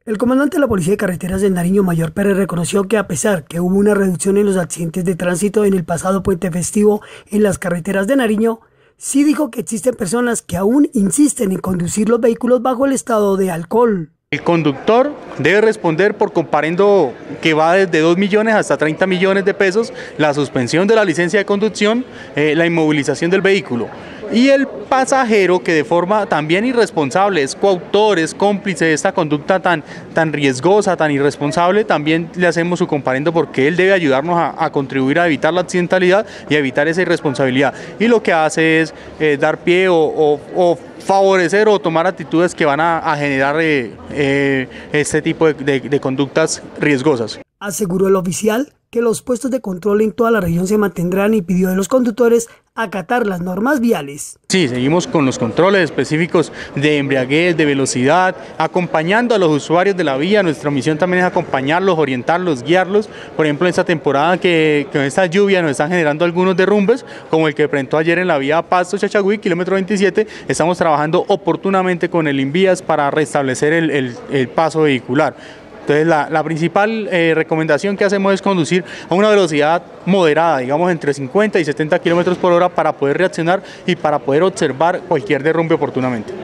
El comandante de la Policía de Carreteras de Nariño, Mayor Pérez, reconoció que a pesar que hubo una reducción en los accidentes de tránsito en el pasado puente festivo en las carreteras de Nariño, sí dijo que existen personas que aún insisten en conducir los vehículos bajo el estado de alcohol. El conductor debe responder por comparendo que va desde 2 millones hasta 30 millones de pesos, la suspensión de la licencia de conducción, la inmovilización del vehículo. Y el pasajero que de forma también irresponsable es coautor, es cómplice de esta conducta tan riesgosa, tan irresponsable, también le hacemos su comparendo porque él debe ayudarnos a contribuir a evitar la accidentalidad y a evitar esa irresponsabilidad. Y lo que hace es dar pie o favorecer o tomar actitudes que van a generar este tipo de conductas riesgosas. Aseguró el oficial que los puestos de control en toda la región se mantendrán y pidió a los conductores acatar las normas viales. Sí, seguimos con los controles específicos de embriaguez, de velocidad, acompañando a los usuarios de la vía. Nuestra misión también es acompañarlos, orientarlos, guiarlos. Por ejemplo, en esta temporada que con esta lluvia nos están generando algunos derrumbes, como el que presentó ayer en la vía Pasto-Chachagüí, kilómetro 27, estamos trabajando oportunamente con el Invías para restablecer el paso vehicular. Entonces la principal recomendación que hacemos es conducir a una velocidad moderada, digamos entre 50 y 70 kilómetros por hora para poder reaccionar y para poder observar cualquier derrumbe oportunamente.